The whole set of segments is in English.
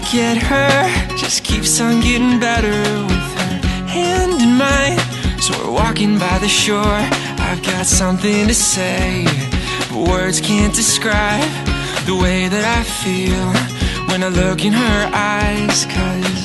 Look at her, just keeps on getting better with her hand in mine. So we're walking by the shore. I've got something to say, but words can't describe the way that I feel when I look in her eyes. 'Cause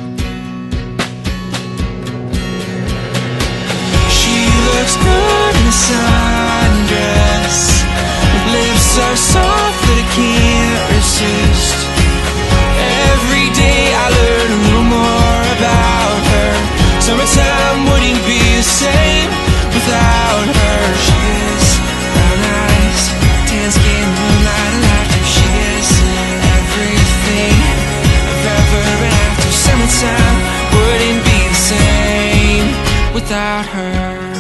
she looks good in a sundress, with lips so soft that I can't resist. Every day I learn a little more about her. Summertime wouldn't be the same without her. She is brown eyes, tan skin, moonlight and laughter. She is everything I've ever been after. Summertime wouldn't be the same without her.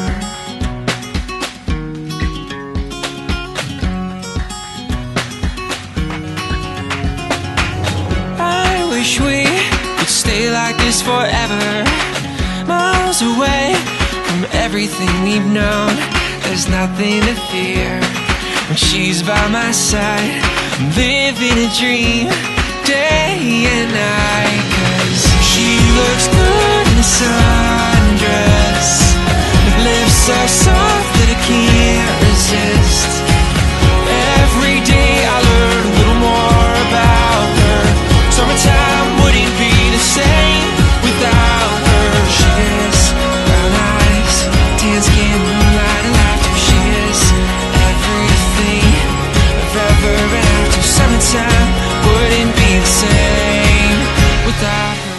Wish we could stay like this forever, miles away from everything we've known. There's nothing to fear when she's by my side. I'm living a dream day and night. 'Cause she looks good in a sundress, with lips so soft that I can't resist. Every day I learn a little more about her. Summertime wouldn't be the same without her. She is brown eyes, tan skin, moonlight and laughter. She is everything I've ever been after. Summertime wouldn't be the same without her.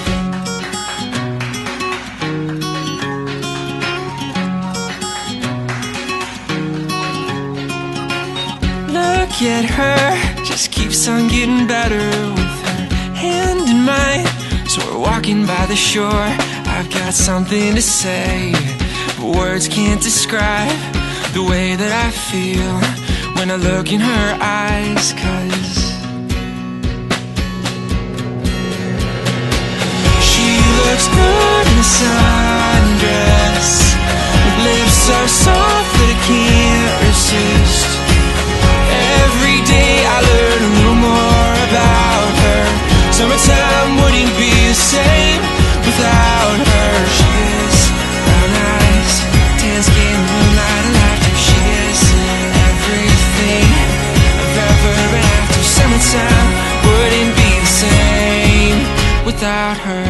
Look at her, just keeps on getting better with her hand in mine. So we're walking by the shore. I've got something to say, but words can't describe the way that I feel when I look in her eyes. 'Cause she looks good in a sundress, with lips so soft that I can't resist. Every day I learn a little more about her. Summertime wouldn't be the same without her. She is brown eyes, tan skin, moonlight and laughter. She is everything I've ever been after. Summertime wouldn't be the same without her.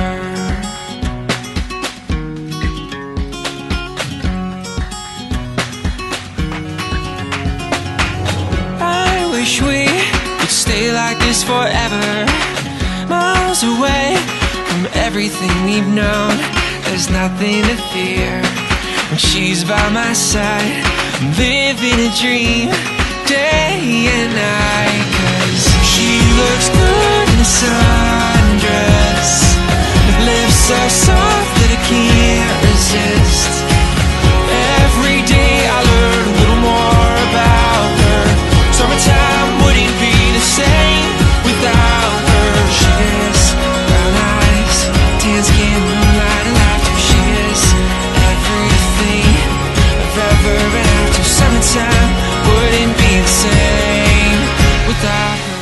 I wish we could stay like this forever, miles away from everything we've known. There's nothing to fear when she's by my side. I'm living a dream day and night. 'Cause she looks good in a sundress, with lips so soft that I can't resist. Every day I learn a little more about her. Summertime wouldn't be the same without her. She is brown eyes, tan skin, moonlight and laughter. She is everything I've ever been after. Summertime wouldn't be the same without her.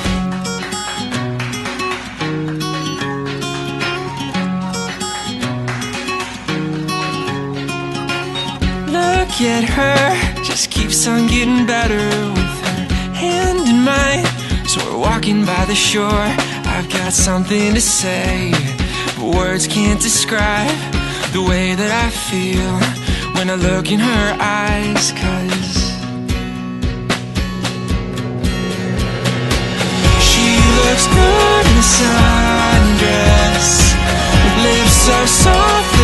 Look at her, just keeps on getting better with her hand in mine. So we're walking by the shore. I've got something to say, but words can't describe the way that I feel when I look in her eyes. 'Cause she looks good in a sundress, with lips so soft